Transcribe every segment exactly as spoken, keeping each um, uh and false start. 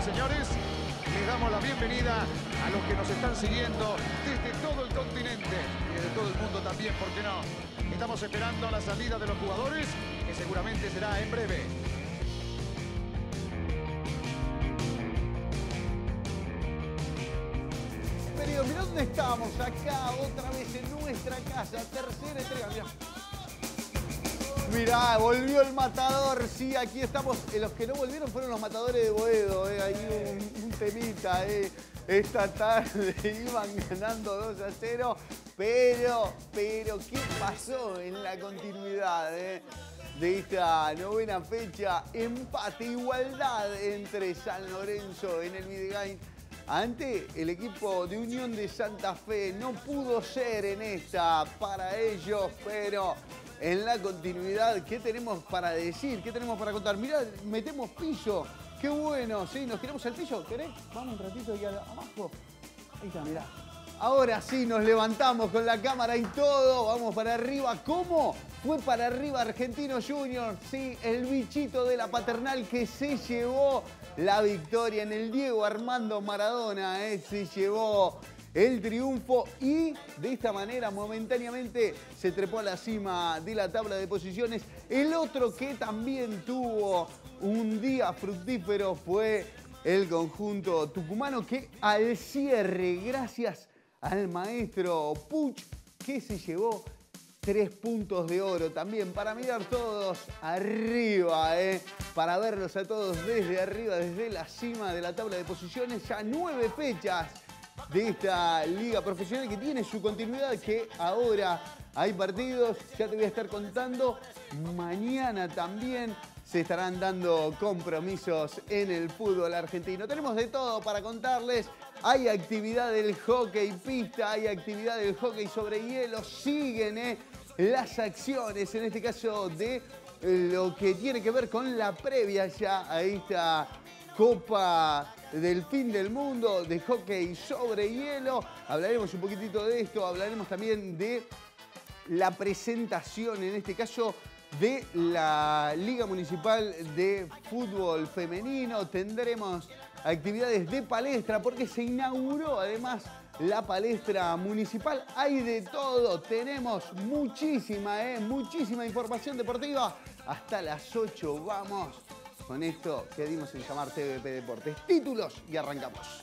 señores, les damos la bienvenida a los que nos están siguiendo desde todo el continente y desde todo el mundo también, ¿por qué no? Estamos esperando la salida de los jugadores, que seguramente será en breve. Mirá dónde estamos, acá otra vez en nuestra casa, tercera entrega, mirá. Mirá, volvió el matador, sí, aquí estamos. Eh, los que no volvieron fueron los matadores de Boedo, eh, ahí un, un temita, eh. Esta tarde iban ganando dos a cero, pero, pero, ¿qué pasó en la continuidad, eh? De esta novena fecha? Empate, igualdad entre San Lorenzo en el Videgain ante el equipo de Unión de Santa Fe. No pudo ser en esta para ellos, pero en la continuidad, ¿qué tenemos para decir? ¿Qué tenemos para contar? Mirá, metemos piso. Qué bueno, ¿sí? ¿Nos tiramos al piso? ¿Querés? Vamos un ratito aquí abajo. Ahí está, mirá. Ahora sí, nos levantamos con la cámara y todo. Vamos para arriba. ¿Cómo? Fue para arriba Argentino Juniors. Sí, el bichito de la paternal que se llevó la victoria en el Diego Armando Maradona. Eh, se llevó el triunfo y de esta manera momentáneamente se trepó a la cima de la tabla de posiciones. El otro que también tuvo un día fructífero fue el conjunto tucumano, que al cierre, gracias al maestro Puch, que se llevó tres puntos de oro también para mirar todos arriba, ¿eh? Para verlos a todos desde arriba, desde la cima de la tabla de posiciones. Ya nueve fechas de esta liga profesional que tiene su continuidad, que ahora hay partidos, ya te voy a estar contando. Mañana también se estarán dando compromisos en el fútbol argentino. Tenemos de todo para contarles. Hay actividad del hockey pista, hay actividad del hockey sobre hielo. Siguen eh, las acciones, en este caso de eh, lo que tiene que ver con la previa ya a esta Copa del Fin del Mundo de hockey sobre hielo. Hablaremos un poquitito de esto, hablaremos también de la presentación, en este caso, de la Liga Municipal de Fútbol Femenino. Tendremos actividades de palestra porque se inauguró además la palestra municipal. Hay de todo, tenemos muchísima, eh, muchísima información deportiva. Hasta las ocho vamos con esto que dimos en llamar T V P Deportes. Títulos y arrancamos.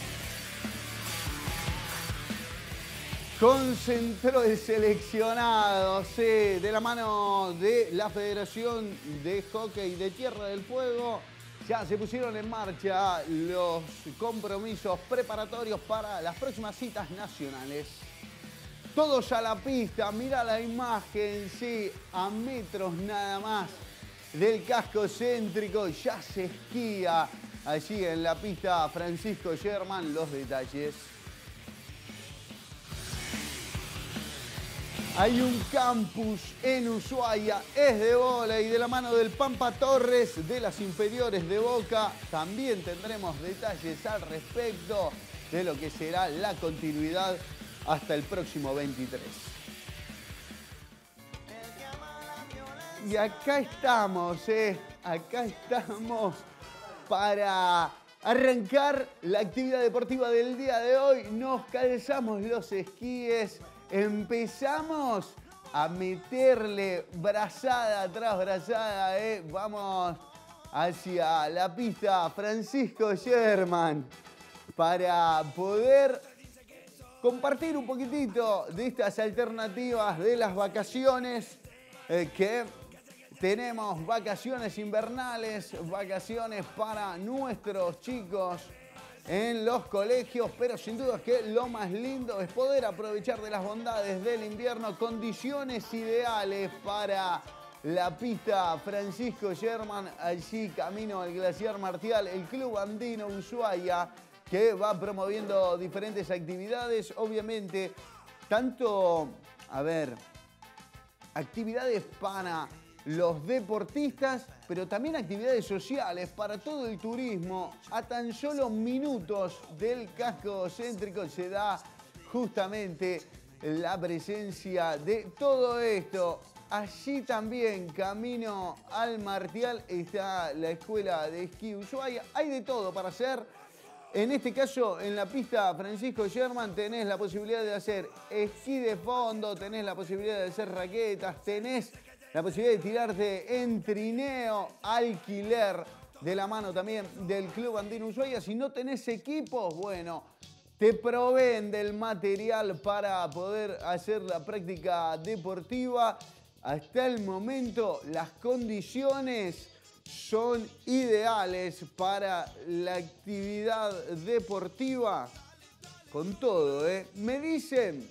Concentró el seleccionado, sí, de la mano de la Federación de Hockey de Tierra del Fuego. Ya se pusieron en marcha los compromisos preparatorios para las próximas citas nacionales. Todos a la pista, mira la imagen, sí, a metros nada más del casco céntrico. Ya se esquía allí en la pista Francisco Sherman. Los detalles. Hay un campus en Ushuaia, es de vóley, de la mano del Pampa Torres, de las inferiores de Boca. También tendremos detalles al respecto de lo que será la continuidad hasta el próximo veintitrés. Y acá estamos, eh, acá estamos para arrancar la actividad deportiva del día de hoy. Nos calzamos los esquíes. Empezamos a meterle brazada tras brazada, ¿eh? Vamos hacia la pista Francisco Sherman para poder compartir un poquitito de estas alternativas de las vacaciones, eh, que tenemos vacaciones invernales, vacaciones para nuestros chicos en los colegios, pero sin duda es que lo más lindo es poder aprovechar de las bondades del invierno. Condiciones ideales para la pista Francisco Sherman, allí camino al Glaciar Martial, el Club Andino Ushuaia, que va promoviendo diferentes actividades, obviamente, tanto, a ver, actividades para los deportistas, pero también actividades sociales para todo el turismo. A tan solo minutos del casco céntrico se da justamente la presencia de todo esto. allí también, camino al Martial, está la escuela de esquí Ushuaia. Hay de todo para hacer. En este caso, en la pista Francisco Sherman tenés la posibilidad de hacer esquí de fondo, tenés la posibilidad de hacer raquetas, tenés la posibilidad de tirarte en trineo, alquiler, de la mano también del Club Andino Ushuaia. Si no tenés equipos, bueno, te proveen del material para poder hacer la práctica deportiva. Hasta el momento, las condiciones son ideales para la actividad deportiva con todo, ¿eh? Me dicen,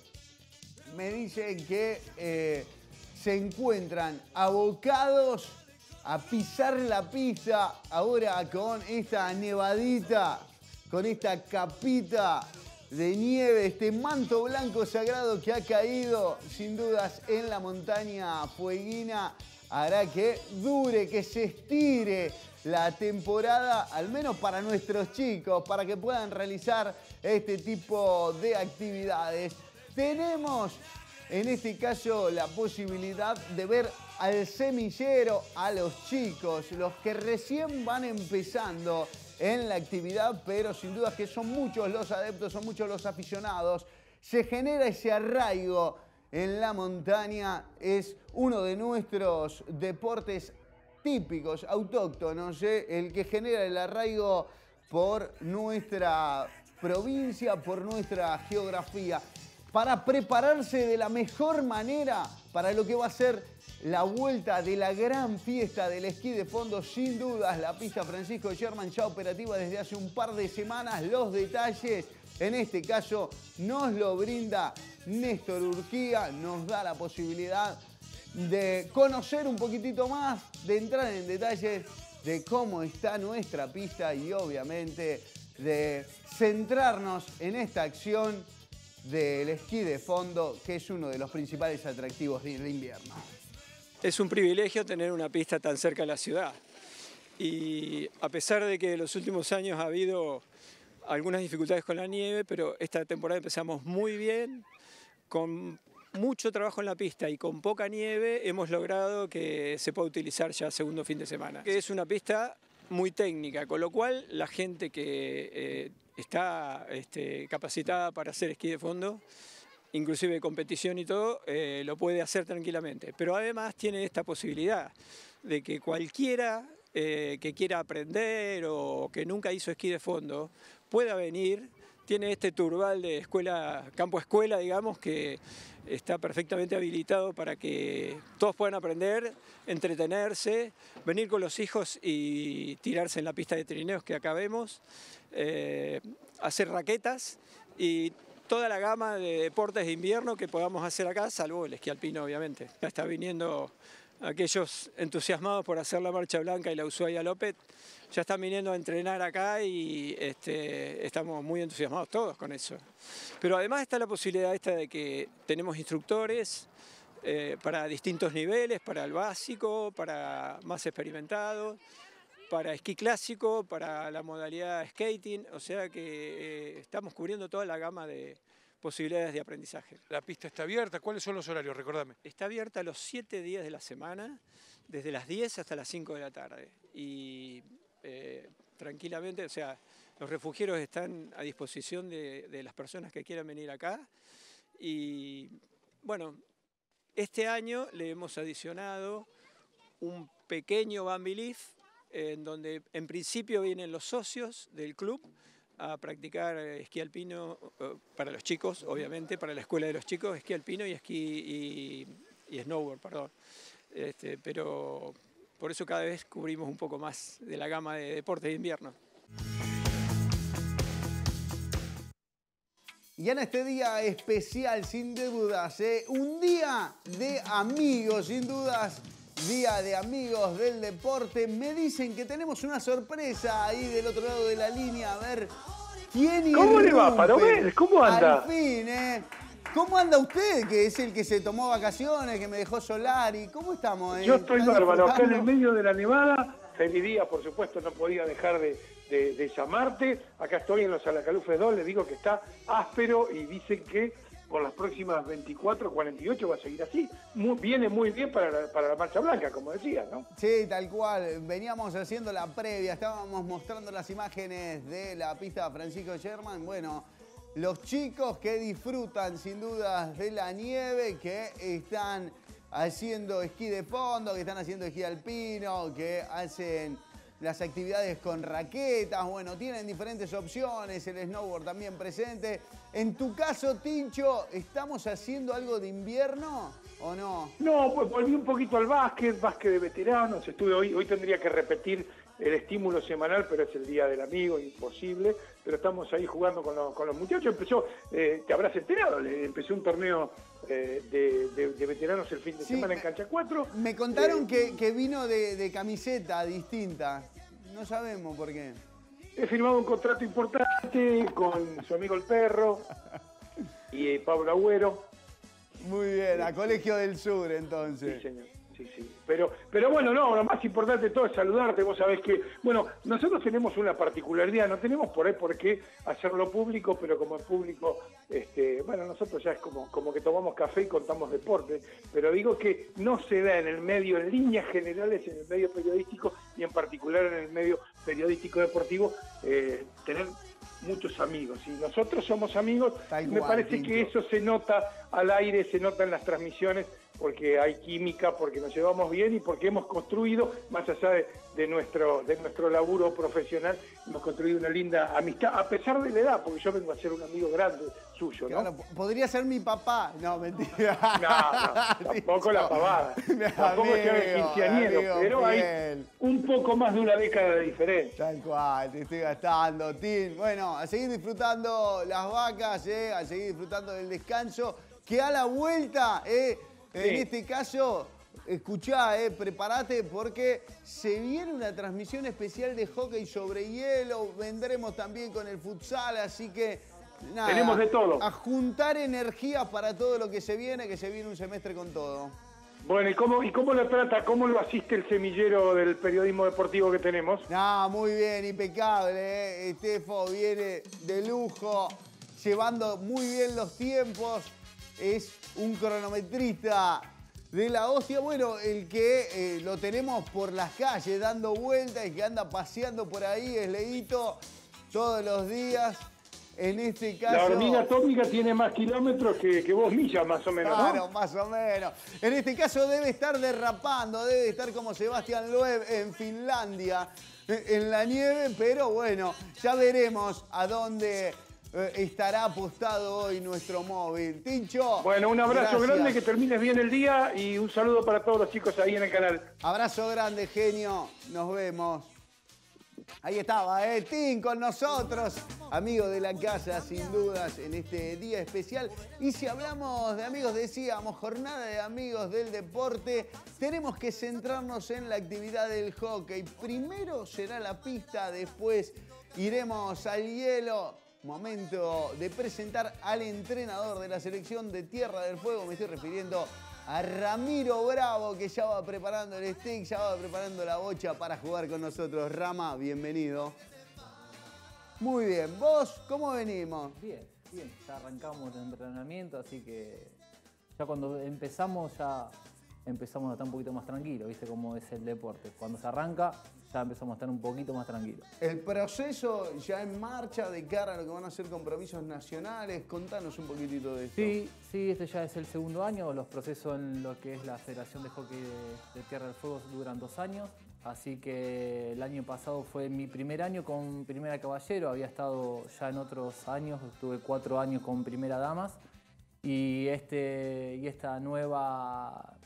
me dicen que eh, se encuentran abocados a pisar la pista ahora con esta nevadita, con esta capita de nieve, este manto blanco sagrado que ha caído sin dudas en la montaña fueguina. Hará que dure, que se estire la temporada, al menos para nuestros chicos, para que puedan realizar este tipo de actividades. Tenemos, en este caso, la posibilidad de ver al semillero, a los chicos, los que recién van empezando en la actividad, pero sin duda que son muchos los adeptos, son muchos los aficionados. Se genera ese arraigo en la montaña, es uno de nuestros deportes típicos, autóctonos, ¿eh? El que genera el arraigo por nuestra provincia, por nuestra geografía, para prepararse de la mejor manera para lo que va a ser la vuelta de la gran fiesta del esquí de fondo. Sin dudas, la pista Francisco Sherman ya operativa desde hace un par de semanas. Los detalles, en este caso, nos lo brinda Néstor Urquía, nos da la posibilidad de conocer un poquitito más, de entrar en detalles de cómo está nuestra pista y obviamente de centrarnos en esta acción del esquí de fondo, que es uno de los principales atractivos del invierno. Es un privilegio tener una pista tan cerca de la ciudad y a pesar de que en los últimos años ha habido algunas dificultades con la nieve, pero esta temporada empezamos muy bien, con mucho trabajo en la pista y con poca nieve hemos logrado que se pueda utilizar ya segundo fin de semana. Es una pista muy técnica, con lo cual la gente que eh, está este, capacitada para hacer esquí de fondo, inclusive competición y todo, eh, lo puede hacer tranquilamente. Pero además tiene esta posibilidad de que cualquiera eh, que quiera aprender o que nunca hizo esquí de fondo pueda venir. Tiene este turbal de escuela, campo escuela, digamos, que está perfectamente habilitado para que todos puedan aprender, entretenerse, venir con los hijos y tirarse en la pista de trineos que acá vemos, eh, hacer raquetas y toda la gama de deportes de invierno que podamos hacer acá, salvo el esquí alpino, obviamente. Ya está viniendo aquellos entusiasmados por hacer la Marcha Blanca y la Ushuaia López, ya están viniendo a entrenar acá y este, estamos muy entusiasmados todos con eso. Pero además está la posibilidad esta de que tenemos instructores eh, para distintos niveles, para el básico, para más experimentados, para esquí clásico, para la modalidad skating, o sea que eh, estamos cubriendo toda la gama de posibilidades de aprendizaje. La pista está abierta, ¿cuáles son los horarios? Recordame. Está abierta los siete días de la semana, desde las diez hasta las cinco de la tarde. Y eh, tranquilamente, o sea, los refugieros están a disposición de, de las personas que quieran venir acá. Y bueno, este año le hemos adicionado un pequeño Bambi Leaf, en donde en principio vienen los socios del club a practicar esquí alpino para los chicos, obviamente, para la escuela de los chicos, esquí alpino y esquí y, y snowboard, perdón. Este, pero por eso cada vez cubrimos un poco más de la gama de deportes de invierno. Y en este día especial, sin dudas, ¿eh? Un día de amigos, sin dudas, día de amigos del deporte. Me dicen que tenemos una sorpresa ahí del otro lado de la línea. A ver, ¿quién irrumpe? ¿Cómo le va, Paromel? ¿Cómo anda? Al fin, ¿eh? ¿Cómo anda usted, que es el que se tomó vacaciones, que me dejó Solari? ¿Cómo estamos? Eh? Yo estoy bárbaro, acá en el medio de la nevada. Feliz día, por supuesto, no podía dejar de, de, de llamarte. Acá estoy en los Alacalufes dos, le digo que está áspero y dicen que por las próximas veinticuatro, cuarenta y ocho va a seguir así. Muy, viene muy bien para la, para la Marcha Blanca, como decía, ¿no? Sí, tal cual. Veníamos haciendo la previa, estábamos mostrando las imágenes de la pista Francisco Sherman. Bueno, los chicos que disfrutan sin dudas de la nieve, que están haciendo esquí de fondo, que están haciendo esquí alpino, que hacen las actividades con raquetas, bueno, tienen diferentes opciones, el snowboard también presente. En tu caso, Tincho, ¿estamos haciendo algo de invierno o no? No, pues volví un poquito al básquet, básquet de veteranos, estuve hoy, hoy tendría que repetir el estímulo semanal, pero es el Día del Amigo, imposible, pero estamos ahí jugando con los, con los muchachos. Empezó, eh, te habrás enterado, le empezó un torneo eh, de, de, de veteranos el fin de Sí, semana me, en Cancha cuatro. Me contaron eh, que, que vino de, de camiseta distinta, no sabemos por qué. He firmado un contrato importante con su amigo el Perro y eh, Pablo Agüero. Muy bien, a Colegio del Sur entonces. Sí, señor. Sí, sí. Pero, pero bueno, no, lo más importante de todo es saludarte. Vos sabés que, bueno, nosotros tenemos una particularidad, no tenemos por ahí por qué hacerlo público, pero como público, este, bueno, nosotros ya es como, como que tomamos café y contamos deporte, pero digo que no se da en el medio, en líneas generales, en el medio periodístico y en particular en el medio periodístico deportivo, eh, tener muchos amigos, y nosotros somos amigos. Tal me cual, parece Tincho. que eso se nota al aire, se nota en las transmisiones, porque hay química, porque nos llevamos bien y porque hemos construido, más allá de, de nuestro de nuestro laburo profesional, hemos construido una linda amistad, a pesar de la edad, porque yo vengo a ser un amigo grande suyo, ¿no? Claro, podría ser mi papá. No, mentira. No, no, tampoco la pavada. Mi Tampoco amigo, es que haga quinceañero, amigo pero hay fiel. un poco más de una década de diferencia. Tal cual, te estoy gastando, Tim. Bueno, a seguir disfrutando las vacas, eh, a seguir disfrutando del descanso, que a la vuelta, eh, en Sí. este caso, escuchá, eh, prepárate porque se viene una transmisión especial de hockey sobre hielo, vendremos también con el futsal, así que nada, Tenemos de todo. a juntar energías para todo lo que se viene, que se viene un semestre con todo. Bueno, ¿y cómo, ¿y cómo lo trata, cómo lo asiste el semillero del periodismo deportivo que tenemos? No, muy bien, impecable, ¿eh? Estefo viene de lujo, llevando muy bien los tiempos, es un cronometrista de la hostia, bueno, el que eh, lo tenemos por las calles dando vueltas, el que anda paseando por ahí, es Leito, todos los días, en este caso... La hormiga atómica tiene más kilómetros que, que vos millas, más o menos, ¿no? Claro, más o menos. En este caso debe estar derrapando, debe estar como Sebastián Loeb en Finlandia, eh, en la nieve, pero bueno, ya veremos a dónde eh, estará apostado hoy nuestro móvil. Tincho. Bueno, un abrazo gracias. grande, que termines bien el día y un saludo para todos los chicos ahí en el canal. Abrazo grande, genio. Nos vemos. Ahí estaba, ¿eh? Tim con nosotros, amigo de la casa, sin dudas, en este día especial. Y si hablamos de amigos, decíamos, jornada de amigos del deporte, tenemos que centrarnos en la actividad del hockey. Primero será la pista, después iremos al hielo. Momento de presentar al entrenador de la selección de Tierra del Fuego, me estoy refiriendo a Ramiro Bravo, que ya va preparando el stick, ya va preparando la bocha para jugar con nosotros. Rama, bienvenido. Muy bien, ¿vos cómo venimos? Bien, bien, ya arrancamos el entrenamiento, así que ya cuando empezamos ya empezamos a estar un poquito más tranquilos, ¿viste cómo es el deporte? Cuando se arranca ya empezamos a estar un poquito más tranquilos. El proceso ya en marcha de cara a lo que van a ser compromisos nacionales, contanos un poquitito de esto. Sí, sí, este ya es el segundo año, los procesos en lo que es la Federación de Hockey de, de Tierra del Fuego duran dos años, así que el año pasado fue mi primer año con Primera Caballero, había estado ya en otros años, estuve cuatro años con Primera Damas, y, este, y esta nueva...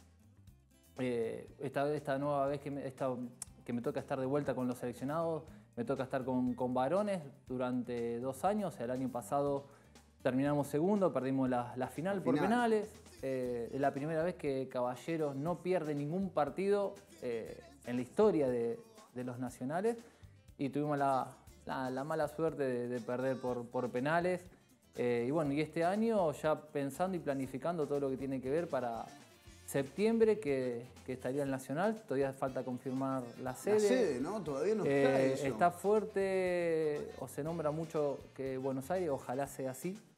Eh, esta, esta nueva vez que me, esta, que me toca estar de vuelta con los seleccionados, me toca estar con, con varones durante dos años. El año pasado terminamos segundo, perdimos la, la final por Final. penales. Eh, es la primera vez que Caballeros no pierde ningún partido eh, en la historia de, de los nacionales, y tuvimos la, la, la mala suerte de, de perder por, por penales. Eh, y bueno, y este año ya pensando y planificando todo lo que tiene que ver para septiembre, que, que estaría el Nacional. Todavía falta confirmar la sede. La sede, ¿no? Todavía no está Eh, eso. está fuerte, o se nombra mucho que Buenos Aires, ojalá sea así.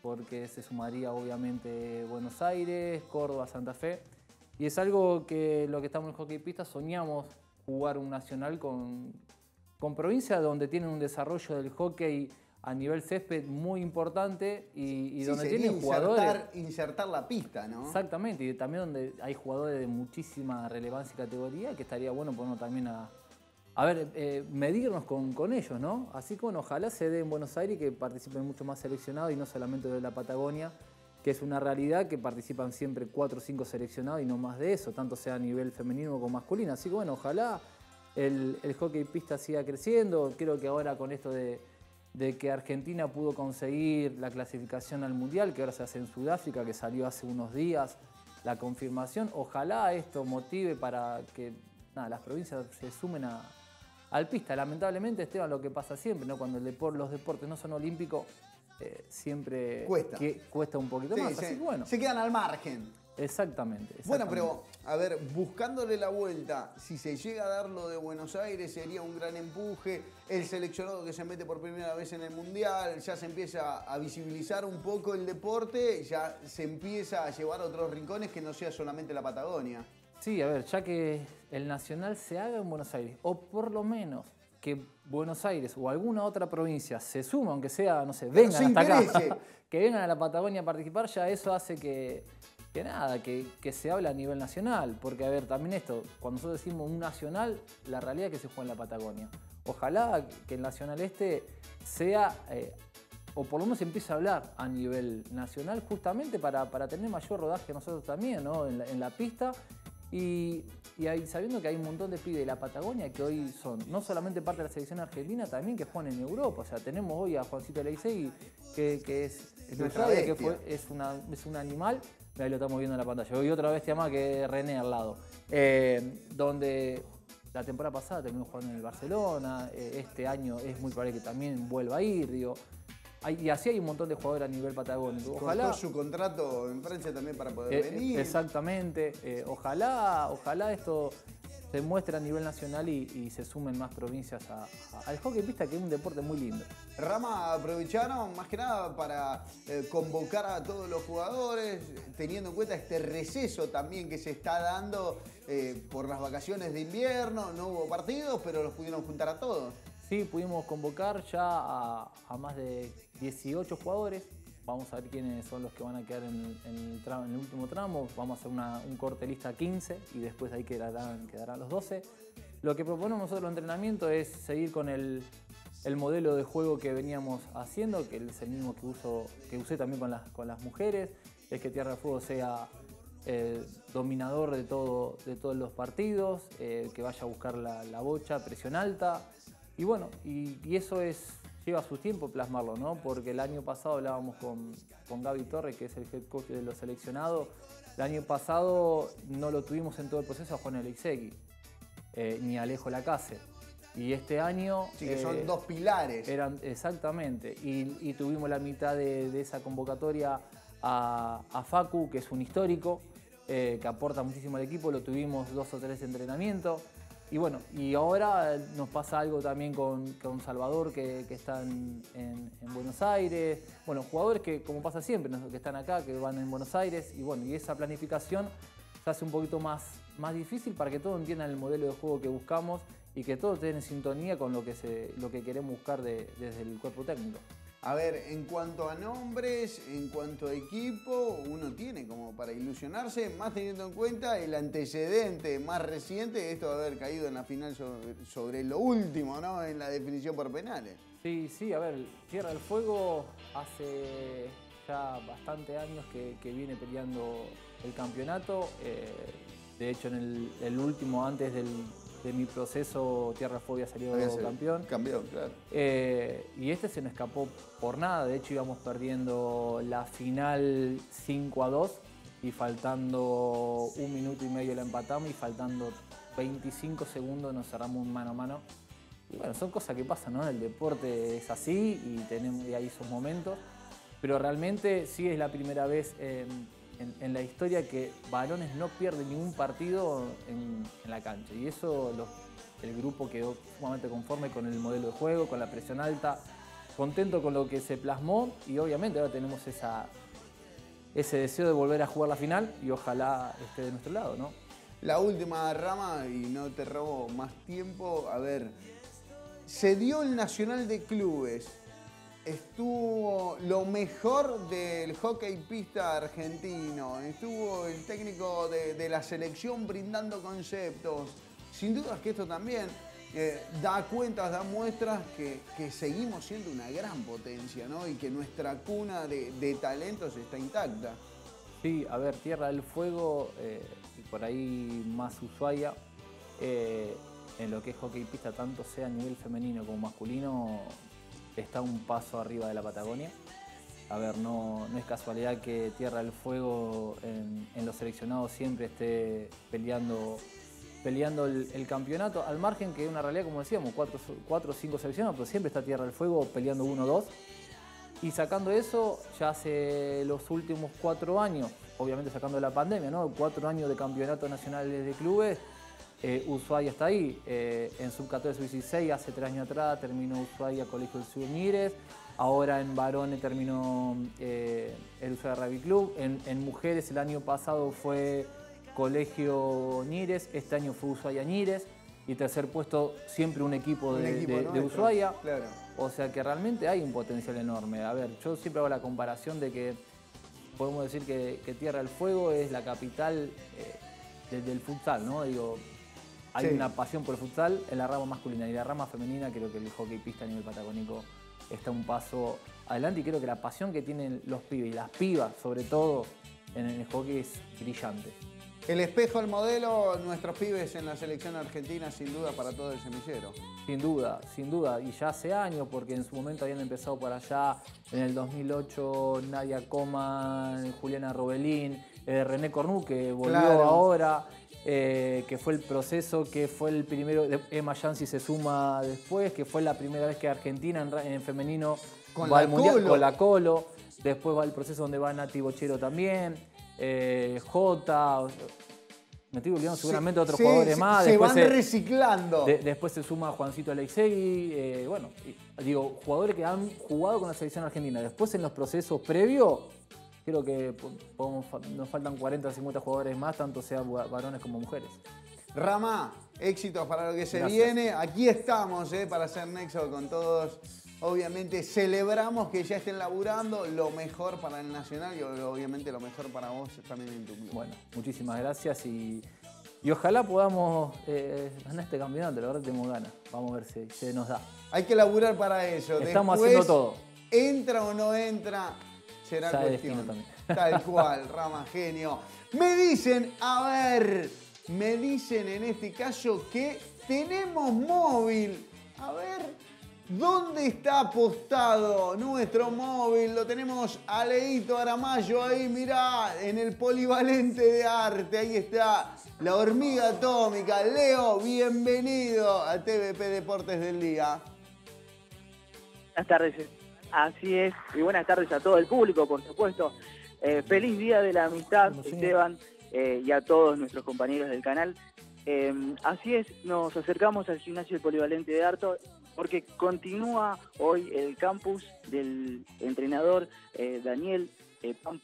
porque se sumaría obviamente Buenos Aires, Córdoba, Santa Fe. Y es algo que lo que estamos en hockey pista soñamos jugar un nacional con, con provincias donde tienen un desarrollo del hockey a nivel césped muy importante y, y Sí, donde sería tienen insertar, jugadores. insertar la pista, ¿no? Exactamente, y también donde hay jugadores de muchísima relevancia y categoría, que estaría bueno ponernos también a, a ver, eh, medirnos con, con ellos, ¿no? Así que bueno, ojalá se dé en Buenos Aires y que participen mucho más seleccionados y no solamente de la Patagonia, que es una realidad que participan siempre cuatro o cinco seleccionados y no más de eso, tanto sea a nivel femenino como masculino. Así que bueno, ojalá el, el hockey pista siga creciendo. Creo que ahora con esto de de que Argentina pudo conseguir la clasificación al Mundial, que ahora se hace en Sudáfrica, que salió hace unos días la confirmación. Ojalá esto motive para que nada, las provincias se sumen a, al pista. Lamentablemente, Esteban, lo que pasa siempre, ¿no? Cuando el depor, los deportes no son olímpicos, eh, siempre Cuesta. Que, cuesta un poquito Sí, más. se, Así que bueno, se quedan al margen. exactamente, Bueno, exactamente. pero, a ver, buscándole la vuelta, si se llega a dar lo de Buenos Aires, sería un gran empuje. El seleccionado que se mete por primera vez en el Mundial, ya se empieza a visibilizar un poco el deporte, ya se empieza a llevar a otros rincones que no sea solamente la Patagonia. Sí, a ver, ya que el Nacional se haga en Buenos Aires, o por lo menos que Buenos Aires o alguna otra provincia se suma, aunque sea, no sé, Pero vengan se hasta acá, interese. que vengan a la Patagonia a participar, ya eso hace que, que nada, que, que se hable a nivel nacional. Porque, a ver, también esto, cuando nosotros decimos un nacional, la realidad es que se juega en la Patagonia. Ojalá que el nacional este sea, eh, o por lo menos se empiece a hablar a nivel nacional, justamente para, para tener mayor rodaje nosotros también, ¿no? En la, en la pista. Y, y ahí, sabiendo que hay un montón de pibes de la Patagonia que hoy son no solamente parte de la selección argentina, también que juegan en Europa. O sea, tenemos hoy a Juancito Leisegui, que, que es, Es de nuestra Ushuaia, que bestia. fue, es, una, es un animal. Ahí lo estamos viendo en la pantalla. Y otra bestia más que René al lado. Eh, donde la temporada pasada terminó jugando en el Barcelona. Eh, este año es muy probable que también vuelva a ir. Digo. Hay, y así hay un montón de jugadores a nivel patagónico. Ojalá. Cortó su contrato en Francia también para poder Eh, venir. Exactamente. Eh, ojalá, ojalá esto se muestre a nivel nacional y, y se sumen más provincias a- a- al hockey pista, que es un deporte muy lindo. Rama, aprovecharon más que nada para eh, convocar a todos los jugadores, teniendo en cuenta este receso también que se está dando eh, por las vacaciones de invierno. No hubo partidos, pero los pudieron juntar a todos. Sí, pudimos convocar ya a, a más de dieciocho jugadores. Vamos a ver quiénes son los que van a quedar en, en el, tramo- en el último tramo. Vamos a hacer una, un corte lista quince y después ahí quedarán, quedarán los doce. Lo que proponemos nosotros en el entrenamiento es seguir con el, el modelo de juego que veníamos haciendo, que es el mismo que, uso, que usé también con las, con las mujeres. Es que Tierra del Fuego sea eh, dominador de, todo, de todos los partidos, eh, que vaya a buscar la, la bocha, presión alta. Y bueno, y, y eso es, lleva su tiempo plasmarlo, ¿no? Porque el año pasado hablábamos con, con Gaby Torres, que es el head coach de los seleccionados. El año pasado no lo tuvimos en todo el proceso a Juan Leisegui, eh, ni a Alejo Lacase. Y este año... Sí, que eh, son dos pilares. Eran, exactamente. Y, y tuvimos la mitad de, de esa convocatoria a, a Facu, que es un histórico, eh, que aporta muchísimo al equipo. Lo tuvimos dos o tres entrenamientos. Y bueno, y ahora nos pasa algo también con, con Salvador, que, que está en, en- en Buenos Aires. Bueno, jugadores que, como pasa siempre, ¿no? Que están acá, que van en Buenos Aires. Y bueno, y esa planificación se hace un poquito más, más difícil para que todos entiendan el modelo de juego que buscamos y que todos estén en sintonía con lo que, se, lo que queremos buscar de- desde el cuerpo técnico. A ver, en cuanto a nombres, en cuanto a equipo, uno tiene como para ilusionarse, más teniendo en cuenta el antecedente más reciente de esto de haber caído en la final sobre, sobre lo último, ¿no? En la definición por penales. Sí, sí, a ver, Tierra del Fuego hace ya bastante años que, que viene peleando el campeonato. Eh, de hecho, en el, el último, antes del, de mi proceso, Tierra del Fuego había salido Había sido campeón. Campeón, claro. Eh, y este se nos escapó por nada. De hecho, íbamos perdiendo la final cinco a dos y faltando un minuto y medio la empatamos y faltando veinticinco segundos nos cerramos un mano a mano. Y bueno, son cosas que pasan, ¿no? El deporte es así y, tenemos, y hay esos momentos. Pero realmente sí es la primera vez en, en- en la historia que varones no pierden ningún partido en, en la cancha. Y eso los- el grupo quedó sumamente conforme con el modelo de juego, con la presión alta. contento con lo que se plasmó y obviamente ahora tenemos esa, ese deseo de volver a jugar la final y ojalá esté de nuestro lado, ¿no? La última, Rama, y no te robo más tiempo. A ver, se dio el Nacional de Clubes. Estuvo lo mejor del hockey pista argentino. Estuvo el técnico de, de la selección brindando conceptos. Sin duda que esto también eh, da cuentas, da muestras que, que seguimos siendo una gran potencia, ¿no? Y que nuestra cuna de, de talentos está intacta. Sí, a ver, Tierra del Fuego, eh, y por ahí más Ushuaia, eh, en lo que es hockey pista, tanto sea a nivel femenino como masculino, está un paso arriba de la Patagonia. A ver, no, no es casualidad que Tierra del Fuego en, en los seleccionados siempre esté peleando, peleando el, el campeonato, al margen que es una realidad, como decíamos, cuatro o cinco seleccionados, pero siempre está Tierra del Fuego peleando uno o dos. Y sacando eso, ya hace los últimos cuatro años, obviamente sacando la pandemia, ¿no? Cuatro años de campeonatos nacionales de clubes, eh, Ushuaia está ahí. Eh, en sub catorce, sub dieciséis, hace tres años atrás terminó Ushuaia Colegio del Sur Ñires. Ahora en varones terminó eh, el Ushuaia Rugby Club. En, en mujeres el año pasado fue Colegio Ñires, este año fue Ushuaia Ñires. Y tercer puesto siempre un equipo de, un equipo de, de Ushuaia. Claro. O sea que realmente hay un potencial enorme. A ver, yo siempre hago la comparación de que podemos decir que, que Tierra del Fuego es la capital eh, de, del futsal, ¿no? Digo, hay sí. una pasión por el futsal en la rama masculina y la rama femenina. Creo que el hockey pista a nivel patagónico está un paso adelante y creo que la pasión que tienen los pibes y las pibas, sobre todo en el hockey, es brillante. El espejo, el modelo, nuestros pibes en la selección argentina, sin duda, para todo el semillero. Sin duda, sin duda. Y ya hace años, porque en su momento habían empezado por allá, en el dos mil ocho, Nadia Coman, Juliana Robelín, eh, René Cornu, que volvió claro. ahora, eh, que fue el proceso, que fue el primero, Emma Yancy se suma después, que fue la primera vez que Argentina en, en femenino con va la al Mundial Colo. con la Colo. Después va el proceso donde va Nati Bochero también. Eh, Jota, me estoy olvidando seguramente de otros sí, jugadores sí, más. Se después van se, reciclando. De, después se suma Juancito Alexei. Eh, bueno, digo, jugadores que han jugado con la selección argentina. Después en los procesos previos, creo que podemos, nos faltan cuarenta o cincuenta jugadores más, tanto sean varones como mujeres. Rama, éxitos para lo que se Gracias. viene. Aquí estamos eh, para hacer nexo con todos. Obviamente celebramos que ya estén laburando, lo mejor para el Nacional y obviamente lo mejor para vos también en tu club. Bueno, muchísimas gracias y, y ojalá podamos eh, ganar este campeonato, la verdad tenemos ganas. Vamos a ver si se nos da. Hay que laburar para eso. Estamos Después, haciendo todo. Entra o no entra, será ya cuestión. También. Tal cual, Rama, genio. Me dicen, a ver, me dicen en este caso que tenemos móvil. A ver... ¿Dónde está apostado nuestro móvil? Lo tenemos a Leito Aramayo ahí, mirá, en el polivalente de arte. Ahí está la hormiga atómica. Leo, bienvenido a T V P Deportes del Día. Buenas tardes, así es. Y buenas tardes a todo el público, por supuesto. Eh, feliz Día de la Amistad, Esteban, eh, y a todos nuestros compañeros del canal. Eh, así es, nos acercamos al gimnasio del polivalente de arte, porque continúa hoy el campus del entrenador eh, Daniel eh, Pam.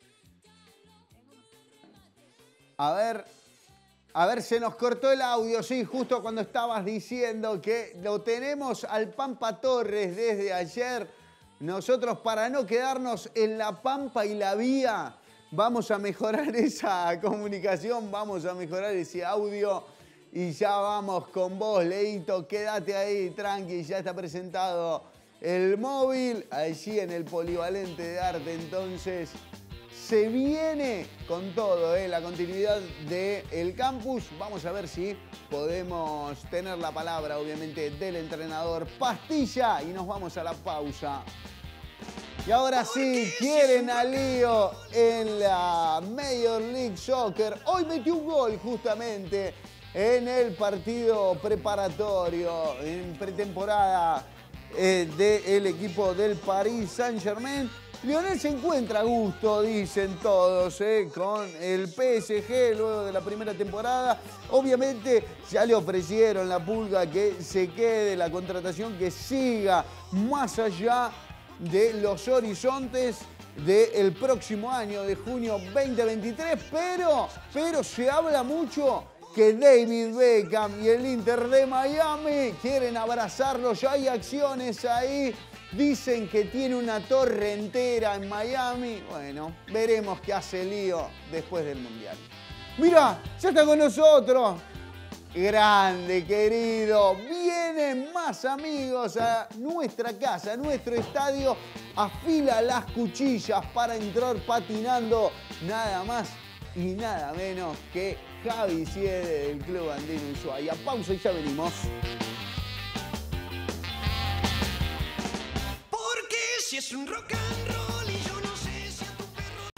A ver, a ver, se nos cortó el audio, sí, justo cuando estabas diciendo que lo tenemos al Pampa Torres desde ayer. Nosotros, para no quedarnos en la Pampa y la Vía, vamos a mejorar esa comunicación, vamos a mejorar ese audio. Y ya vamos con vos, Leito, quédate ahí, tranqui, ya está presentado el móvil, allí en el polivalente de arte, entonces se viene con todo, ¿eh? La continuidad del campus. Vamos a ver si podemos tener la palabra, obviamente, del entrenador Pastilla y nos vamos a la pausa. Y ahora sí, quieren a Lío en la Major League Soccer. Hoy metió un gol justamente en el partido preparatorio, en pretemporada eh, del equipo del Paris Saint-Germain. Lionel se encuentra a gusto, dicen todos, ¿eh? Con el P S G luego de la primera temporada. Obviamente ya le ofrecieron la Pulga que se quede, la contratación que siga más allá de los horizontes del próximo año, de junio veinte veintitrés, pero, pero se habla mucho que David Beckham y el Inter de Miami quieren abrazarlo. Ya hay acciones ahí. Dicen que tiene una torre entera en Miami. Bueno, veremos qué hace Lío después del Mundial. Mira, ya está con nosotros. Grande, querido. Vienen más amigos a nuestra casa, a nuestro estadio. Afila las cuchillas para entrar patinando. Nada más y nada menos que Javi Siede del Club Andino Ushuaia. Pausa y ya venimos. Si es un rock and roll y yo no sé si a tu perro...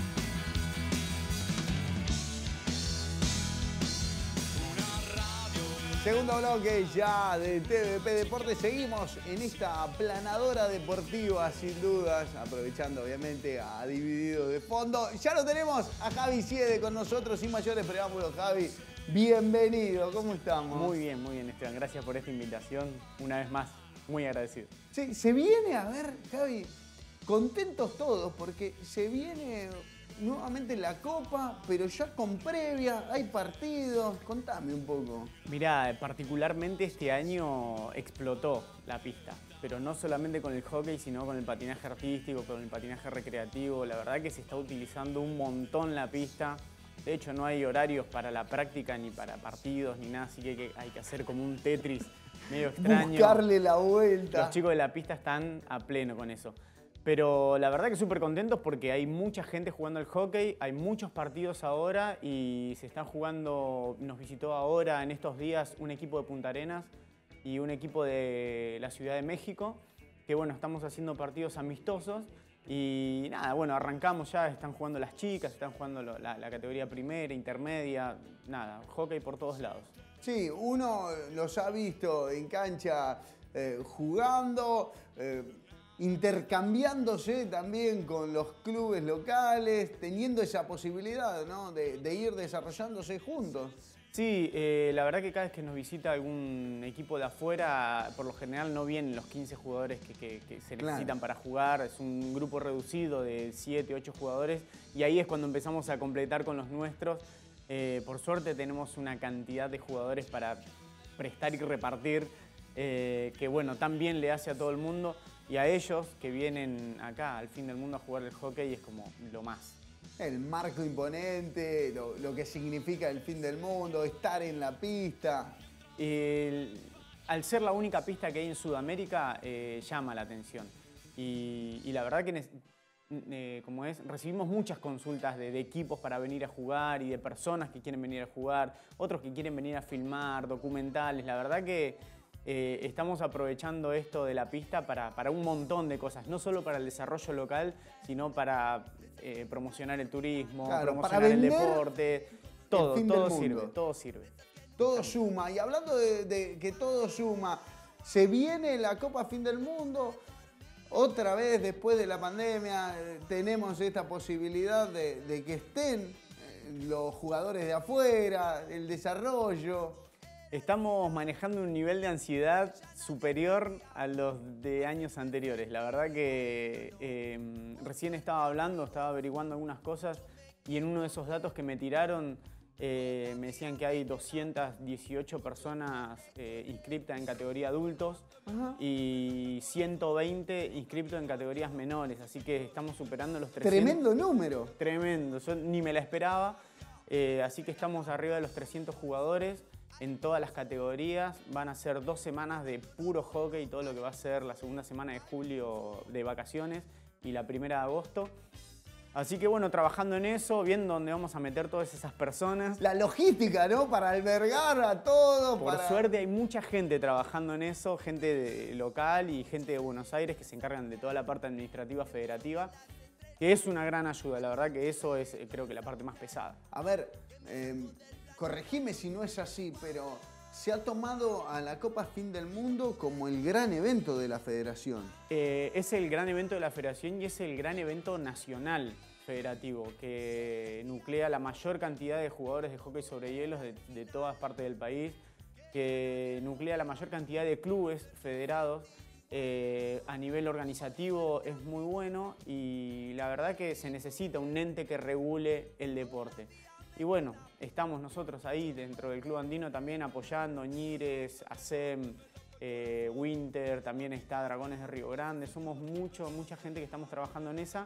Segundo bloque ya de T V P Deportes. Seguimos en esta aplanadora deportiva, sin dudas, aprovechando obviamente a Dividido de fondo. Ya lo tenemos a Javi Siede con nosotros, sin mayores preámbulos. Javi, bienvenido, ¿cómo estamos? Muy bien, muy bien, Esteban. Gracias por esta invitación. Una vez más, muy agradecido. Sí, se viene a ver, Javi, contentos todos, porque se viene nuevamente la Copa, pero ya con previa, hay partidos. Contame un poco. Mirá, particularmente este año explotó la pista, pero no solamente con el hockey, sino con el patinaje artístico, con el patinaje recreativo. La verdad que se está utilizando un montón la pista. De hecho, no hay horarios para la práctica, ni para partidos, ni nada, así que hay que hacer como un Tetris medio extraño. Buscarle la vuelta. Los chicos de la pista están a pleno con eso. Pero la verdad que súper contentos porque hay mucha gente jugando al hockey, hay muchos partidos ahora y se están jugando, nos visitó ahora en estos días un equipo de Punta Arenas y un equipo de la Ciudad de México, que bueno, estamos haciendo partidos amistosos y nada, bueno, arrancamos ya, están jugando las chicas, están jugando la, la categoría primera, intermedia, nada, hockey por todos lados. Sí, uno los ha visto en cancha eh, jugando, eh, intercambiándose también con los clubes locales, teniendo esa posibilidad, ¿no? de, de ir desarrollándose juntos. Sí, eh, la verdad que cada vez que nos visita algún equipo de afuera, por lo general no vienen los quince jugadores que, que, que se necesitan claro. para jugar. Es un grupo reducido de siete, ocho jugadores y ahí es cuando empezamos a completar con los nuestros. Eh, por suerte tenemos una cantidad de jugadores para prestar y repartir eh, que bueno, tan bien le hace a todo el mundo. Y a ellos que vienen acá al fin del mundo a jugar el hockey es como lo más. El marco imponente, lo, lo que significa el fin del mundo, estar en la pista. El, al ser la única pista que hay en Sudamérica, eh, llama la atención. Y, y la verdad que, eh, como es, recibimos muchas consultas de, de equipos para venir a jugar y de personas que quieren venir a jugar, otros que quieren venir a filmar, documentales. La verdad que Eh, estamos aprovechando esto de la pista para, para un montón de cosas, no solo para el desarrollo local, sino para eh, promocionar el turismo, claro, promocionar el deporte, todo, el todo sirve, todo sirve. Todo suma, y hablando de, de que todo suma, se viene la Copa Fin del Mundo, otra vez después de la pandemia eh, tenemos esta posibilidad de, de que estén eh, los jugadores de afuera, el desarrollo. Estamos manejando un nivel de ansiedad superior a los de años anteriores. La verdad que eh, recién estaba hablando, estaba averiguando algunas cosas y en uno de esos datos que me tiraron eh, me decían que hay doscientas dieciocho personas eh, inscriptas en categoría adultos uh-huh. y ciento veinte inscriptos en categorías menores. Así que estamos superando los trescientos. Tremendo número. Tremendo, yo ni me la esperaba. Eh, así que estamos arriba de los trescientos jugadores. En todas las categorías van a ser dos semanas de puro hockey, todo lo que va a ser la segunda semana de julio de vacaciones y la primera de agosto. Así que bueno, trabajando en eso, viendo dónde vamos a meter todas esas personas. La logística, ¿no? Para albergar a todos. Por para... suerte hay mucha gente trabajando en eso, gente de local y gente de Buenos Aires que se encargan de toda la parte administrativa federativa, que es una gran ayuda. La verdad que eso es, creo que, la parte más pesada. A ver... Eh... Corregime si no es así, pero se ha tomado a la Copa Fin del Mundo como el gran evento de la federación. Eh, es el gran evento de la federación y es el gran evento nacional federativo que nuclea la mayor cantidad de jugadores de hockey sobre hielo de, de todas partes del país, que nuclea la mayor cantidad de clubes federados. Eh, a nivel organizativo es muy bueno y la verdad que se necesita un ente que regule el deporte. Y bueno, estamos nosotros ahí dentro del Club Andino también apoyando, Ñires, ASEM, eh, Winter, también está Dragones de Río Grande. Somos mucho, mucha gente que estamos trabajando en esa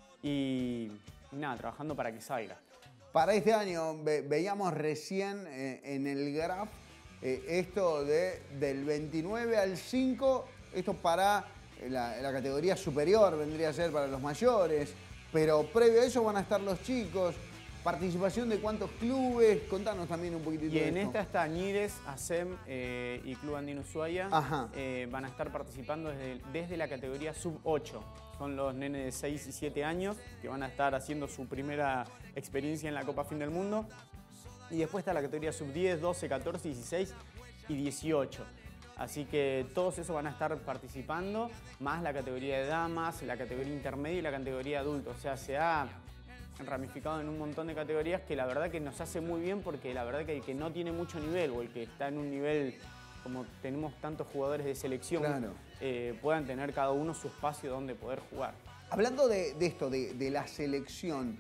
y, y nada, trabajando para que salga. Para este año ve, veíamos recién eh, en el graph eh, esto de, del veintinueve al cinco, esto para la, la categoría superior, vendría a ser para los mayores, pero previo a eso van a estar los chicos. ¿Participación de cuántos clubes? Contanos también un poquitito Y de en esto. esta está Ñires, ASEM eh, y Club Andino Ushuaia. Eh, van a estar participando desde, desde la categoría sub ocho. Son los nenes de seis y siete años que van a estar haciendo su primera experiencia en la Copa Fin del Mundo. Y después está la categoría sub diez, doce, catorce, dieciséis y dieciocho. Así que todos esos van a estar participando, más la categoría de damas, la categoría intermedia y la categoría adulto. O sea, se ha ramificado en un montón de categorías que la verdad que nos hace muy bien, porque la verdad que el que no tiene mucho nivel o el que está en un nivel como tenemos tantos jugadores de selección, claro, eh, puedan tener cada uno su espacio donde poder jugar. Hablando de, de esto, de, de la selección,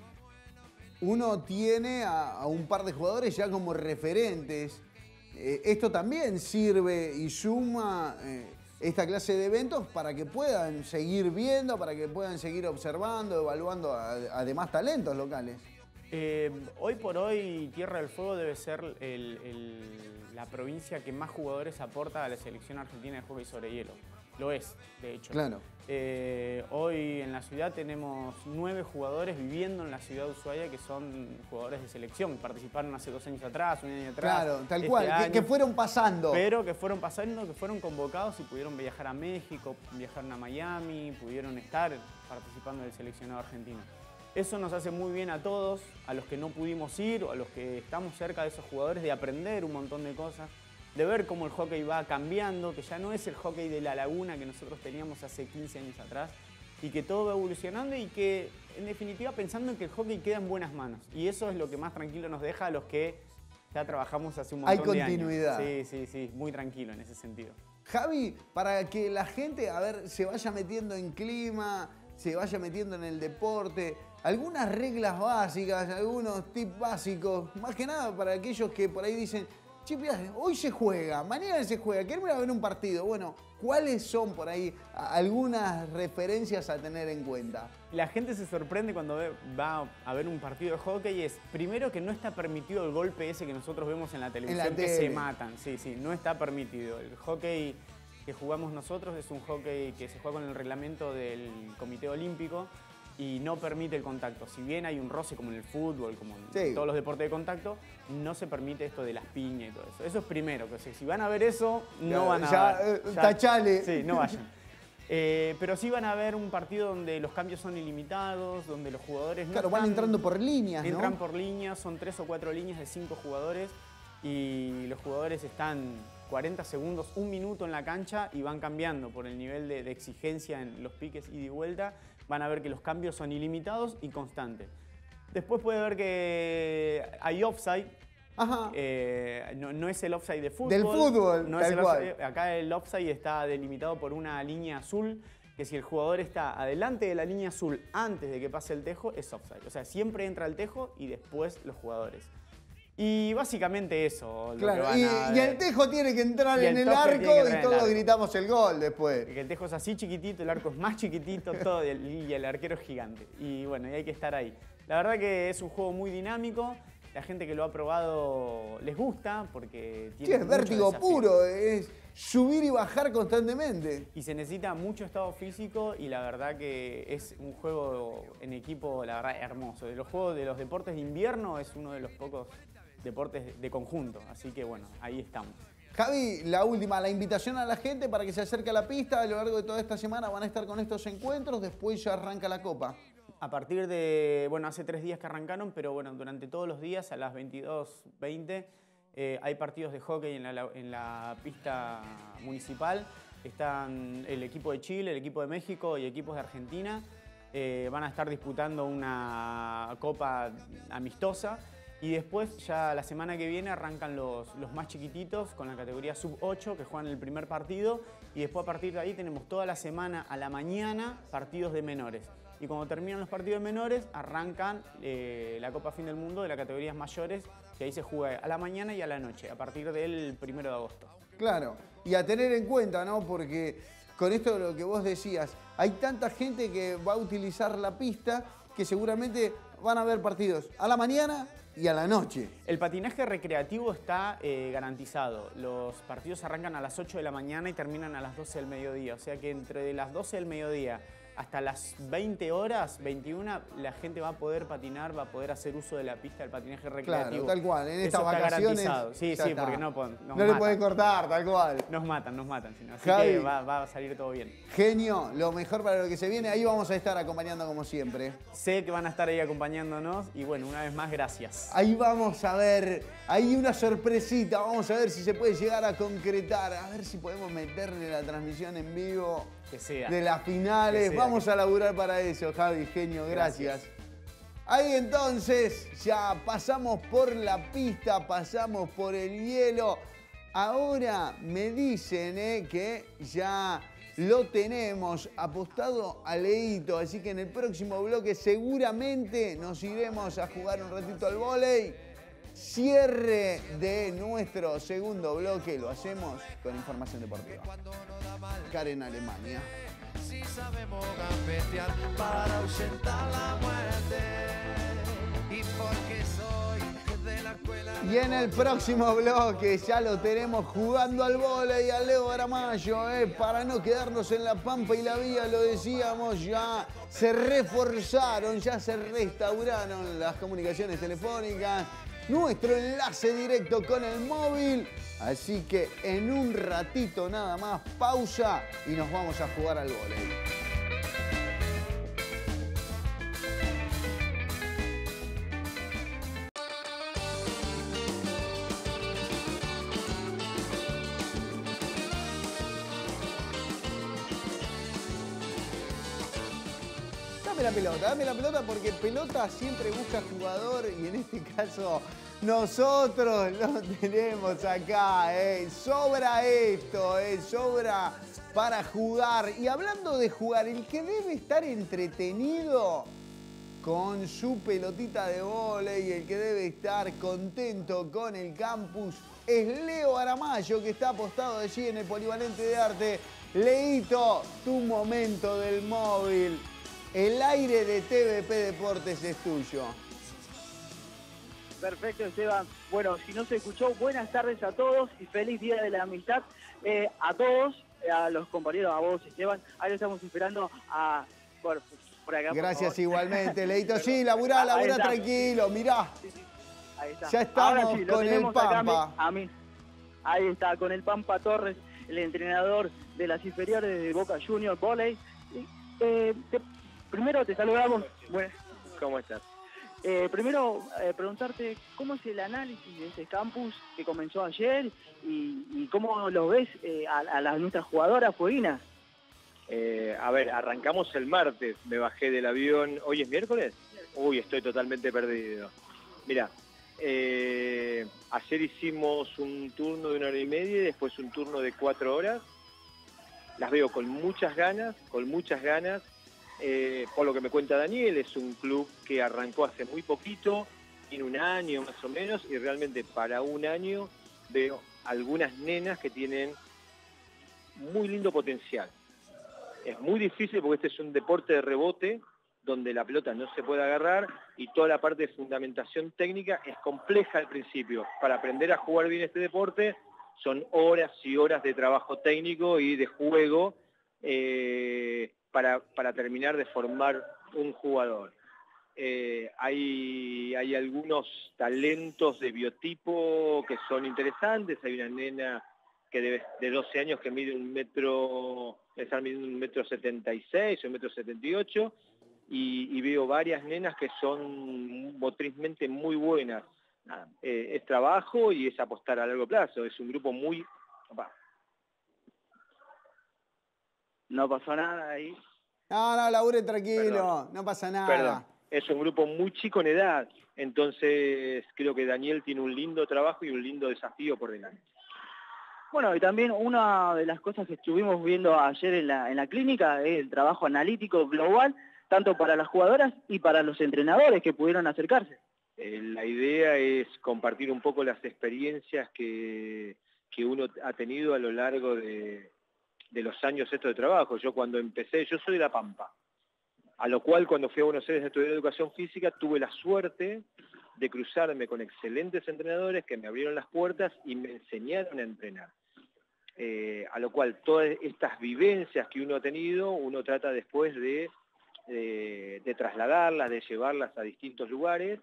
uno tiene a, a un par de jugadores ya como referentes. Eh, esto también sirve y suma eh, esta clase de eventos para que puedan seguir viendo, para que puedan seguir observando, evaluando a, a demás talentos locales. Eh, hoy por hoy Tierra del Fuego debe ser el, el, la provincia que más jugadores aporta a la selección argentina de hockey sobre hielo. Lo es, de hecho. Claro. Eh, hoy en la ciudad tenemos nueve jugadores viviendo en la ciudad de Ushuaia que son jugadores de selección. Participaron hace dos años atrás, un año atrás. Claro, tal este cual, año, que, que fueron pasando. Pero que fueron pasando, que fueron convocados y pudieron viajar a México, viajaron a Miami, pudieron estar participando del seleccionado argentino. Eso nos hace muy bien a todos, a los que no pudimos ir o a los que estamos cerca de esos jugadores, de aprender un montón de cosas, de ver cómo el hockey va cambiando, que ya no es el hockey de la laguna que nosotros teníamos hace quince años atrás, y que todo va evolucionando y que, en definitiva, pensando en que el hockey queda en buenas manos. Y eso es lo que más tranquilo nos deja a los que ya trabajamos hace un montón de años. Hay continuidad. Sí, sí, sí, muy tranquilo en ese sentido. Javi, para que la gente, a ver, se vaya metiendo en clima, se vaya metiendo en el deporte, algunas reglas básicas, algunos tips básicos, más que nada para aquellos que por ahí dicen, che, mirá, hoy se juega, mañana se juega, quiero ir a ver un partido. Bueno, ¿cuáles son por ahí algunas referencias a tener en cuenta? La gente se sorprende cuando ve, va a ver un partido de hockey. Es primero que no está permitido el golpe ese que nosotros vemos en la televisión, en la que tele. se matan. Sí, sí, no está permitido. El hockey que jugamos nosotros es un hockey que se juega con el reglamento del Comité Olímpico y no permite el contacto. Si bien hay un roce como en el fútbol, como en sí. todos los deportes de contacto, no se permite esto de las piñas y todo eso. Eso es primero, que si van a ver eso, no ya, van a ya, ver. Ya, tachale. Sí, no vayan. Eh, pero sí van a ver un partido donde los cambios son ilimitados, donde los jugadores no Claro, están, van entrando por líneas, ¿no? Entran por líneas, son tres o cuatro líneas de cinco jugadores y los jugadores están cuarenta segundos, un minuto en la cancha y van cambiando por el nivel de, de exigencia en los piques ida y vuelta. Van a ver que los cambios son ilimitados y constantes. Después puede ver que hay offside. Ajá. Eh, no, no es el offside de fútbol. Del fútbol, no tal es el cual. offside. Acá el offside está delimitado por una línea azul, que si el jugador está adelante de la línea azul antes de que pase el tejo, es offside. O sea, siempre entra el tejo y después los jugadores. Y básicamente eso. Claro, lo que van y, a y el tejo tiene que entrar y en el el toque arco tiene que entrar y en todos el arco. gritamos el gol después. Que el tejo es así chiquitito, el arco es más chiquitito, todo, y el, y el arquero es gigante. Y bueno, y hay que estar ahí. La verdad que es un juego muy dinámico. La gente que lo ha probado les gusta porque tiene Sí, es vértigo desafío. puro, es subir y bajar constantemente. Y se necesita mucho estado físico y la verdad que es un juego en equipo, la verdad, hermoso. De los juegos de los deportes de invierno es uno de los pocos deportes de conjunto. Así que bueno, ahí estamos. Javi, la última, la invitación a la gente para que se acerque a la pista. A lo largo de toda esta semana van a estar con estos encuentros, después ya arranca la Copa. A partir de, bueno, hace tres días que arrancaron, pero bueno, durante todos los días a las veintidós veinte Eh, hay partidos de hockey en la, en la pista municipal. Están el equipo de Chile, el equipo de México y equipos de Argentina. Eh, van a estar disputando una copa amistosa. Y después, ya la semana que viene, arrancan los, los más chiquititos con la categoría sub ocho, que juegan el primer partido. Y después, a partir de ahí, tenemos toda la semana a la mañana partidos de menores. Y cuando terminan los partidos de menores, arrancan eh, la Copa Fin del Mundo de las categorías mayores, que ahí se juega a la mañana y a la noche, a partir del primero de agosto. Claro, y a tener en cuenta, ¿no? Porque con esto de lo que vos decías, hay tanta gente que va a utilizar la pista que seguramente van a haber partidos a la mañana y a la noche. El patinaje recreativo está eh, garantizado. Los partidos arrancan a las ocho de la mañana y terminan a las doce del mediodía. O sea que entre las doce del mediodía hasta las veinte horas, veintiuna, la gente va a poder patinar, va a poder hacer uso de la pista del patinaje recreativo. Claro, tal cual. En estas Eso está vacaciones garantizado. Sí, sí, está. porque no, nos no matan. le pueden cortar, tal cual. Nos matan, nos matan. Sino. Así Javi, que va, va a salir todo bien. Genio, lo mejor para lo que se viene. Ahí vamos a estar acompañando como siempre. Sé que van a estar ahí acompañándonos y bueno, una vez más, gracias. Ahí vamos a ver, hay una sorpresita. Vamos a ver si se puede llegar a concretar. A ver si podemos meterle la transmisión en vivo. Que sea. De las finales. Sea, Vamos que... a laburar para eso, Javi, genio, gracias. gracias. Ahí entonces ya pasamos por la pista, pasamos por el hielo. Ahora me dicen eh, que ya lo tenemos apostado a Leito, así que en el próximo bloque seguramente nos iremos a jugar un ratito al vóley. Cierre de nuestro segundo bloque, lo hacemos con información deportiva. Karen, Alemania. Si sabemos gambetear para ahuyentar la muerte. Y porque soy de la escuela. Y en el próximo bloque ya lo tenemos jugando al vóley a Leo Aramayo, eh, para no quedarnos en la Pampa y la Vía, lo decíamos, ya se reforzaron, ya se restauraron las comunicaciones telefónicas. Nuestro enlace directo con el móvil. Así que en un ratito nada más, pausa y nos vamos a jugar al vóley. Dame la pelota, dame la pelota porque pelota siempre busca jugador y en este caso nosotros lo tenemos acá. Eh. Sobra esto, eh. sobra para jugar. Y hablando de jugar, el que debe estar entretenido con su pelotita de vóley, el que debe estar contento con el campus, es Leo Aramayo, que está apostado allí en el Polivalente de Arte. Leito, tu momento del móvil. El aire de T V P Deportes es tuyo. Perfecto, Esteban. Bueno, si no se escuchó, buenas tardes a todos y feliz Día de la Amistad eh, a todos, a los compañeros, a vos, Esteban. Ahí lo estamos esperando a... Por, por acá, Gracias por igualmente, Leito. Sí, laburá, laburá tranquilo, mirá. Sí, sí. Ahí está. Ya estamos sí, con el Pampa. Acá, a mí. Ahí está, con el Pampa Torres, el entrenador de las inferiores de Boca Juniors Volley. Eh, te, primero te saludamos. Bueno, ¿cómo estás? Eh, primero, eh, preguntarte cómo es el análisis de este campus que comenzó ayer y, y cómo lo ves eh, a, a las nuestras jugadoras fueguinas. Eh, a ver, arrancamos el martes, me bajé del avión. ¿Hoy es miércoles? Uy, estoy totalmente perdido. Mirá, eh, ayer hicimos un turno de una hora y media y después un turno de cuatro horas. Las veo con muchas ganas, con muchas ganas. Eh, por lo que me cuenta Daniel, es un club que arrancó hace muy poquito, tiene un año más o menos, y realmente para un año veo algunas nenas que tienen muy lindo potencial. Es muy difícil porque este es un deporte de rebote, donde la pelota no se puede agarrar, y toda la parte de fundamentación técnica es compleja al principio. Para aprender a jugar bien este deporte son horas y horas de trabajo técnico y de juego, eh, Para, para terminar de formar un jugador. Eh, hay, hay algunos talentos de biotipo que son interesantes. Hay una nena que de, de doce años que mide un metro, está midiendo un metro setenta y seis o un metro setenta y ocho, y, y veo varias nenas que son motrizmente muy buenas. nada, eh, es trabajo y es apostar a largo plazo. Es un grupo muy... Opa. No pasó nada ahí. No, no, labure tranquilo, Perdón. no pasa nada. Perdón, es un grupo muy chico en edad, entonces creo que Daniel tiene un lindo trabajo y un lindo desafío por delante. Bueno, y también una de las cosas que estuvimos viendo ayer en la, en la clínica es el trabajo analítico global, tanto para las jugadoras y para los entrenadores que pudieron acercarse. Eh, la idea es compartir un poco las experiencias que, que uno ha tenido a lo largo de, de los años estos de trabajo. Yo cuando empecé, yo soy de La Pampa, a lo cual cuando fui a Buenos Aires a estudiar educación física tuve la suerte de cruzarme con excelentes entrenadores que me abrieron las puertas y me enseñaron a entrenar. Eh, a lo cual todas estas vivencias que uno ha tenido, uno trata después de, de, de trasladarlas, de llevarlas a distintos lugares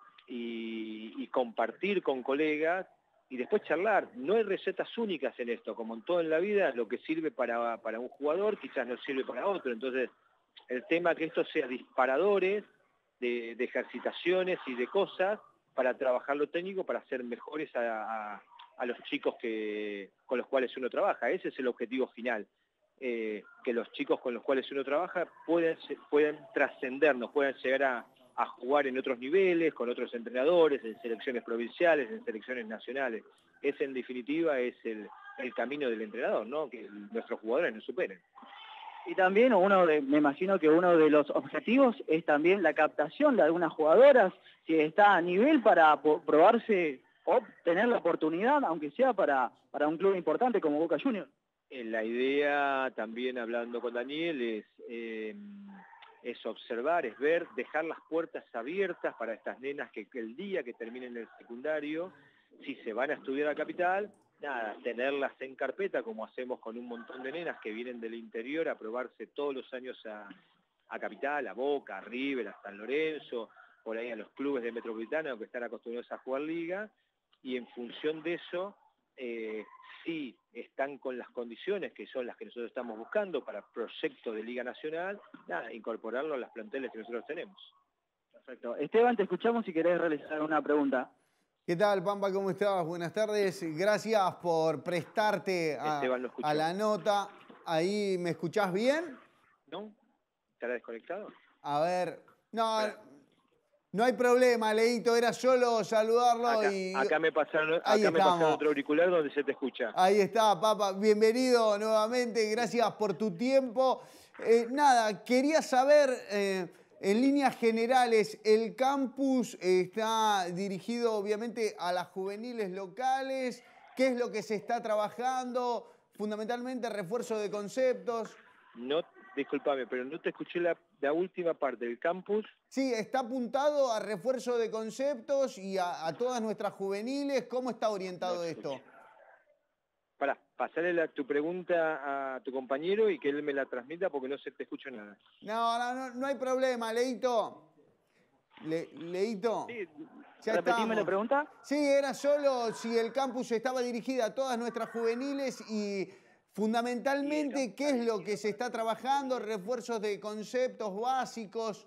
y, y compartir con colegas y después charlar. No hay recetas únicas en esto, como en todo en la vida, lo que sirve para, para un jugador quizás no sirve para otro. Entonces, el tema es que esto sea disparadores de, de ejercitaciones y de cosas para trabajar lo técnico, para ser mejores a, a, a los chicos que, con los cuales uno trabaja. Ese es el objetivo final, eh, que los chicos con los cuales uno trabaja puedan, puedan trascendernos, puedan llegar a, a jugar en otros niveles, con otros entrenadores, en selecciones provinciales, en selecciones nacionales. Ese en definitiva es el, el camino del entrenador, ¿no? Que nuestros jugadores nos superen. Y también uno de, me imagino que uno de los objetivos es también la captación de algunas jugadoras, si está a nivel para probarse o tener la oportunidad, aunque sea para, para un club importante como Boca Juniors. Eh, la idea, también hablando con Daniel, es, eh, es observar, es ver, dejar las puertas abiertas para estas nenas que, que el día que terminen el secundario, si se van a estudiar a Capital, nada, tenerlas en carpeta, como hacemos con un montón de nenas que vienen del interior a probarse todos los años a, a Capital, a Boca, a River, a San Lorenzo, por ahí a los clubes de Metropolitana que están acostumbrados a jugar liga, y en función de eso, eh, si están con las condiciones que son las que nosotros estamos buscando para proyecto de Liga Nacional, nada, incorporarlo a las planteles que nosotros tenemos. Perfecto. Esteban, te escuchamos si querés realizar una pregunta. ¿Qué tal, Pampa? ¿Cómo estás? Buenas tardes. Gracias por prestarte a, a la nota. ¿Ahí me escuchás bien? ¿No? ¿Estará desconectado? A ver, no, no hay problema, Leito. Era solo saludarlo acá, y... Acá me pasaron, acá me pasaron otro auricular donde se te escucha. Ahí está, Papa. Bienvenido nuevamente. Gracias por tu tiempo. Eh, nada, quería saber... Eh, En líneas generales, el campus está dirigido obviamente a las juveniles locales. ¿Qué es lo que se está trabajando? Fundamentalmente refuerzo de conceptos. No, discúlpame, pero no te escuché la, la última parte del campus. Sí, está apuntado a refuerzo de conceptos y a, a todas nuestras juveniles. ¿Cómo está orientado no esto? Pará, pasarle la, tu pregunta a tu compañero y que él me la transmita porque no se te escucha nada. No, no, no, no hay problema, Leito. Le, Leito. Sí, ¿repetime la pregunta? Sí, era solo si el campus estaba dirigido a todas nuestras juveniles y fundamentalmente sí, qué es lo que se está trabajando, refuerzos de conceptos básicos.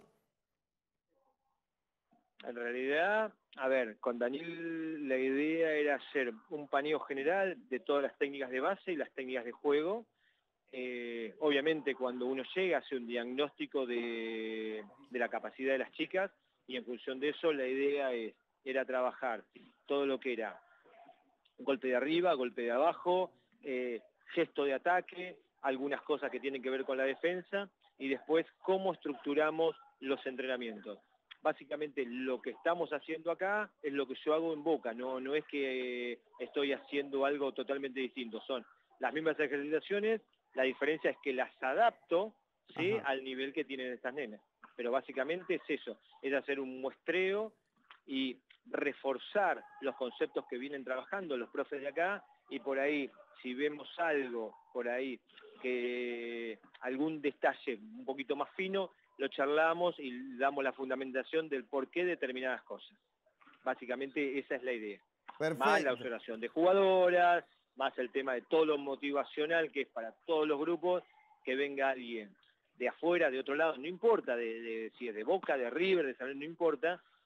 En realidad, a ver, con Daniel la idea era hacer un paneo general de todas las técnicas de base y las técnicas de juego. Eh, obviamente cuando uno llega hace un diagnóstico de, de la capacidad de las chicas y en función de eso la idea es, era trabajar todo lo que era golpe de arriba, golpe de abajo, eh, gesto de ataque, algunas cosas que tienen que ver con la defensa y después cómo estructuramos los entrenamientos. Básicamente lo que estamos haciendo acá es lo que yo hago en Boca, no, no es que eh, estoy haciendo algo totalmente distinto, son las mismas ejercitaciones, la diferencia es que las adapto, ¿sí?, al nivel que tienen estas nenas. Pero básicamente es eso, es hacer un muestreo y reforzar los conceptos que vienen trabajando los profes de acá y por ahí, si vemos algo por ahí, que algún detalle un poquito más fino, lo charlamos y damos la fundamentación del por qué determinadas cosas. Básicamente esa es la idea. Perfecto. Más la observación de jugadoras, más el tema de todo lo motivacional que es para todos los grupos, que venga alguien de afuera, de otro lado, no importa de, de, si es de Boca, de River, de San Luis, no importa,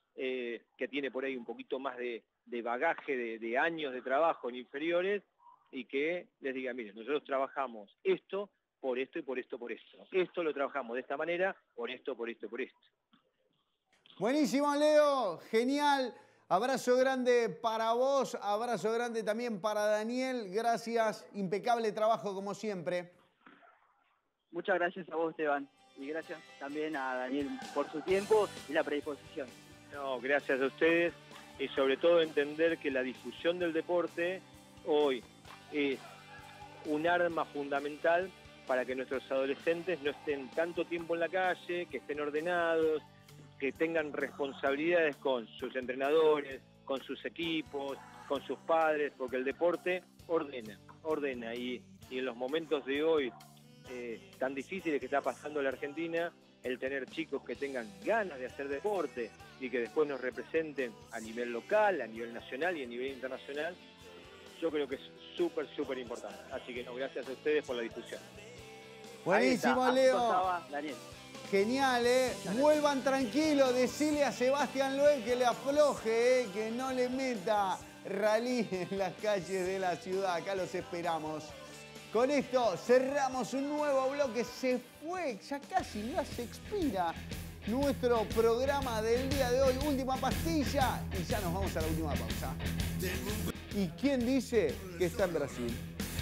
eh, que tiene por ahí un poquito más de, de bagaje, de, de años de trabajo en inferiores, y que les diga, miren, nosotros trabajamos esto, por esto y por esto, por esto. Esto lo trabajamos de esta manera, por esto, por esto, por esto. Buenísimo, Leo. Genial. Abrazo grande para vos, abrazo grande también para Daniel. Gracias, impecable trabajo como siempre. Muchas gracias a vos, Esteban. Y gracias también a Daniel por su tiempo y la predisposición. No, gracias a ustedes y sobre todo entender que la difusión del deporte hoy es un arma fundamental para que nuestros adolescentes no estén tanto tiempo en la calle, que estén ordenados, que tengan responsabilidades con sus entrenadores, con sus equipos, con sus padres, porque el deporte ordena, ordena. Y, y en los momentos de hoy eh, tan difíciles que está pasando la Argentina, el tener chicos que tengan ganas de hacer deporte y que después nos representen a nivel local, a nivel nacional y a nivel internacional, yo creo que es súper, súper importante. Así que no, gracias a ustedes por la difusión. Buenísimo, Leo. Daniel. Genial, ¿eh? Vuelvan tranquilos, decile a Sebastián Loeb que le afloje, ¿eh? Que no le meta rally en las calles de la ciudad. Acá los esperamos. Con esto cerramos un nuevo bloque. Se fue, ya casi ya se expira nuestro programa del día de hoy. Última pastilla y ya nos vamos a la última pausa. ¿Y quién dice que está en Brasil?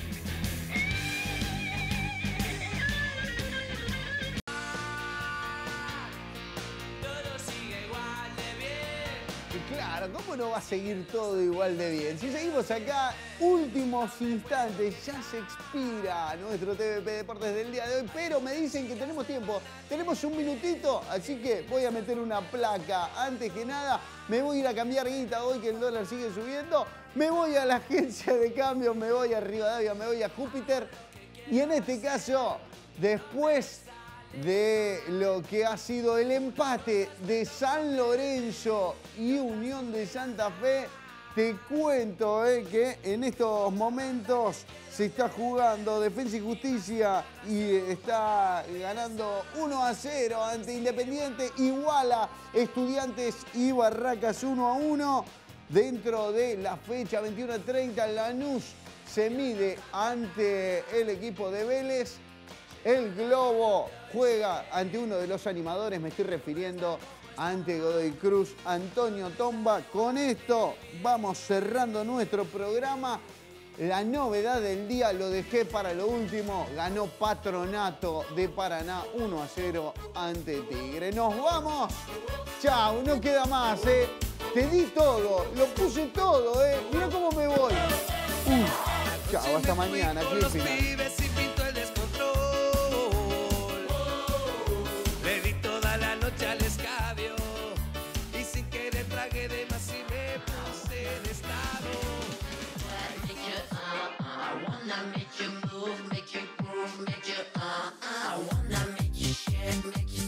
Claro, ¿cómo no va a seguir todo igual de bien? Si seguimos acá, últimos instantes, ya se expira nuestro T V P Deportes del día de hoy, pero me dicen que tenemos tiempo, tenemos un minutito, así que voy a meter una placa. Antes que nada, me voy a ir a cambiar guita hoy que el dólar sigue subiendo, me voy a la agencia de cambio, me voy a Rivadavia, me voy a Júpiter, y en este caso, después de lo que ha sido el empate de San Lorenzo y Unión de Santa Fe, te cuento eh, que en estos momentos se está jugando Defensa y Justicia y está ganando uno a cero ante Independiente, iguala Estudiantes y Barracas uno a uno. Dentro de la fecha veintiuno a treinta, Lanús se mide ante el equipo de Vélez. El Globo juega ante uno de los animadores, me estoy refiriendo ante Godoy Cruz, Antonio Tomba. Con esto vamos cerrando nuestro programa. La novedad del día lo dejé para lo último. Ganó Patronato de Paraná uno a cero ante Tigre. ¡Nos vamos! Chau, no queda más, ¿eh? Te di todo, lo puse todo, ¿eh? Mira cómo me voy. Uf, chau, hasta mañana. Aquí el final. Al escabio y sin querer tragué de más y me puse en estado. I wanna make you move, make you groove, make you uh, uh. I wanna make you shake, make you